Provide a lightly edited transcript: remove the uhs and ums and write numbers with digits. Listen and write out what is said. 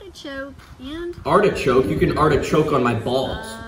artichoke and... Artichoke? You can artichoke on my balls.